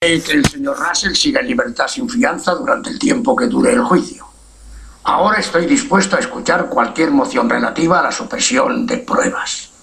Que el señor Russell siga en libertad sin fianza durante el tiempo que dure el juicio. Ahora estoy dispuesto a escuchar cualquier moción relativa a la supresión de pruebas.